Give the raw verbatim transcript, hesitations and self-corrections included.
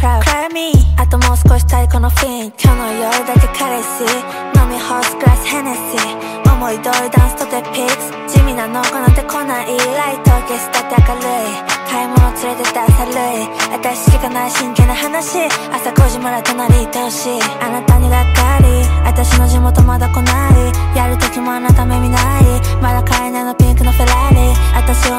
crowd Cry me あともう少し太鼓のフィン今日の夜だけ彼氏飲みホースグラスヘネシー思い通りダンスとてピックス地味なのこなんて来ないライト消したって明るい買い物連れてって朝類私しかない真剣な話朝ごじまで隣いてほしいあなたにがっかり私の地元まだ来ないやるときもあなた耳ないまだ買えないのピンクのフェラーリ私を